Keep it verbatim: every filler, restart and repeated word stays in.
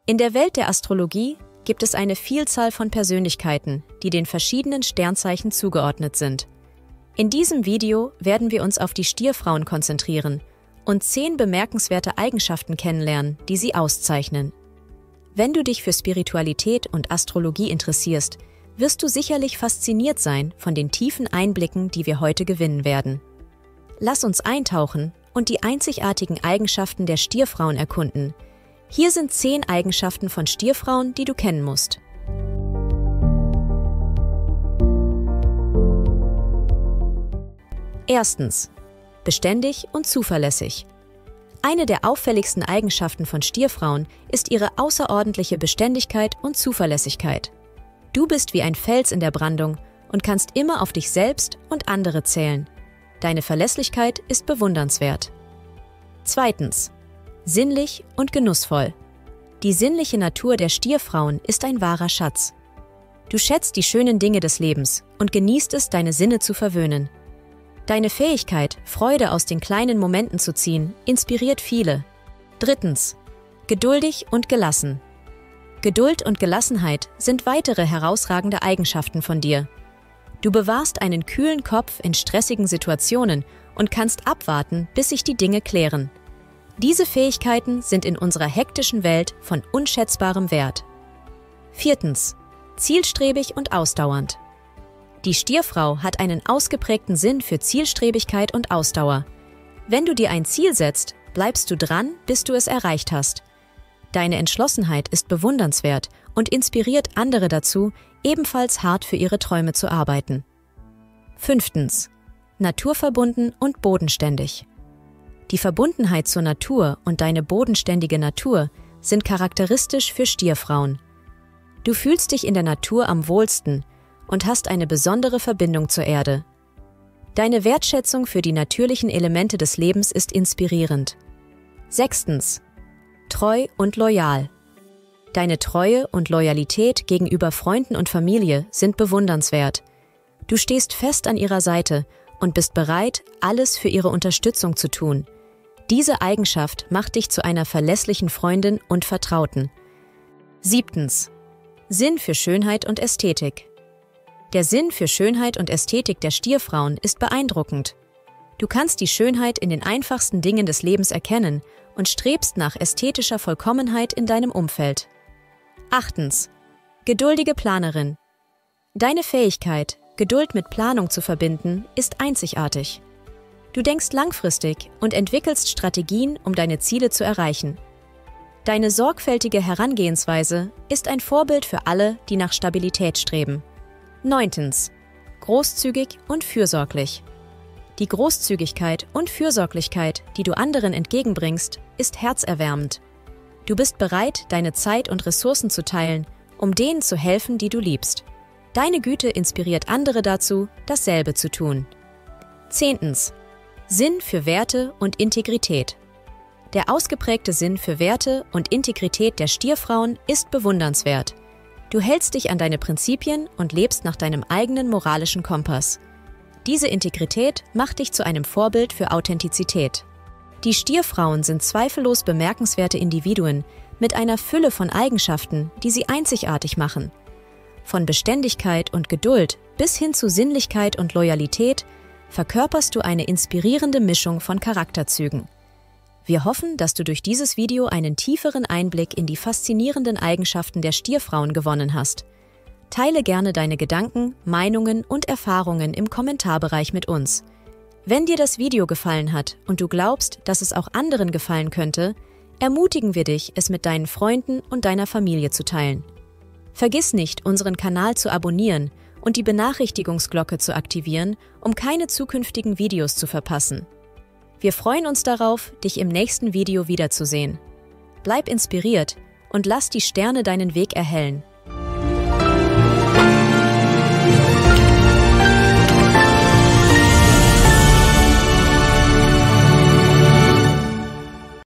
In der Welt der Astrologie gibt es eine Vielzahl von Persönlichkeiten, die den verschiedenen Sternzeichen zugeordnet sind. In diesem Video werden wir uns auf die Stierfrauen konzentrieren und zehn bemerkenswerte Eigenschaften kennenlernen, die sie auszeichnen. Wenn du dich für Spiritualität und Astrologie interessierst, wirst du sicherlich fasziniert sein von den tiefen Einblicken, die wir heute gewinnen werden. Lass uns eintauchen und die einzigartigen Eigenschaften der Stierfrauen erkunden. Hier sind zehn Eigenschaften von Stierfrauen, die du kennen musst. Erstens. Beständig und zuverlässig. Eine der auffälligsten Eigenschaften von Stierfrauen ist ihre außerordentliche Beständigkeit und Zuverlässigkeit. Du bist wie ein Fels in der Brandung und kannst immer auf dich selbst und andere zählen. Deine Verlässlichkeit ist bewundernswert. Zweitens. Sinnlich und genussvoll. Die sinnliche Natur der Stierfrauen ist ein wahrer Schatz. Du schätzt die schönen Dinge des Lebens und genießt es, deine Sinne zu verwöhnen. Deine Fähigkeit, Freude aus den kleinen Momenten zu ziehen, inspiriert viele. Drittens. Geduldig und gelassen. Geduld und Gelassenheit sind weitere herausragende Eigenschaften von dir. Du bewahrst einen kühlen Kopf in stressigen Situationen und kannst abwarten, bis sich die Dinge klären. Diese Fähigkeiten sind in unserer hektischen Welt von unschätzbarem Wert. Viertens. Zielstrebig und ausdauernd. Die Stierfrau hat einen ausgeprägten Sinn für Zielstrebigkeit und Ausdauer. Wenn du dir ein Ziel setzt, bleibst du dran, bis du es erreicht hast. Deine Entschlossenheit ist bewundernswert und inspiriert andere dazu, ebenfalls hart für ihre Träume zu arbeiten. Fünftens. Naturverbunden und bodenständig. Die Verbundenheit zur Natur und deine bodenständige Natur sind charakteristisch für Stierfrauen. Du fühlst dich in der Natur am wohlsten und hast eine besondere Verbindung zur Erde. Deine Wertschätzung für die natürlichen Elemente des Lebens ist inspirierend. Sechstens. Treu und loyal. Deine Treue und Loyalität gegenüber Freunden und Familie sind bewundernswert. Du stehst fest an ihrer Seite und bist bereit, alles für ihre Unterstützung zu tun. Diese Eigenschaft macht dich zu einer verlässlichen Freundin und Vertrauten. Siebtens. Sinn für Schönheit und Ästhetik. Der Sinn für Schönheit und Ästhetik der Stierfrauen ist beeindruckend. Du kannst die Schönheit in den einfachsten Dingen des Lebens erkennen und strebst nach ästhetischer Vollkommenheit in deinem Umfeld. Achtens. Geduldige Planerin. Deine Fähigkeit, Geduld mit Planung zu verbinden, ist einzigartig. Du denkst langfristig und entwickelst Strategien, um deine Ziele zu erreichen. Deine sorgfältige Herangehensweise ist ein Vorbild für alle, die nach Stabilität streben. Neuntens. Großzügig und fürsorglich. Die Großzügigkeit und Fürsorglichkeit, die du anderen entgegenbringst, ist herzerwärmend. Du bist bereit, deine Zeit und Ressourcen zu teilen, um denen zu helfen, die du liebst. Deine Güte inspiriert andere dazu, dasselbe zu tun. Zehntens. Sinn für Werte und Integrität. Der ausgeprägte Sinn für Werte und Integrität der Stierfrauen ist bewundernswert. Du hältst dich an deine Prinzipien und lebst nach deinem eigenen moralischen Kompass. Diese Integrität macht dich zu einem Vorbild für Authentizität. Die Stierfrauen sind zweifellos bemerkenswerte Individuen mit einer Fülle von Eigenschaften, die sie einzigartig machen. Von Beständigkeit und Geduld bis hin zu Sinnlichkeit und Loyalität verkörperst du eine inspirierende Mischung von Charakterzügen. Wir hoffen, dass du durch dieses Video einen tieferen Einblick in die faszinierenden Eigenschaften der Stierfrauen gewonnen hast. Teile gerne deine Gedanken, Meinungen und Erfahrungen im Kommentarbereich mit uns. Wenn dir das Video gefallen hat und du glaubst, dass es auch anderen gefallen könnte, ermutigen wir dich, es mit deinen Freunden und deiner Familie zu teilen. Vergiss nicht, unseren Kanal zu abonnieren und die Benachrichtigungsglocke zu aktivieren, um keine zukünftigen Videos zu verpassen. Wir freuen uns darauf, dich im nächsten Video wiederzusehen. Bleib inspiriert und lass die Sterne deinen Weg erhellen.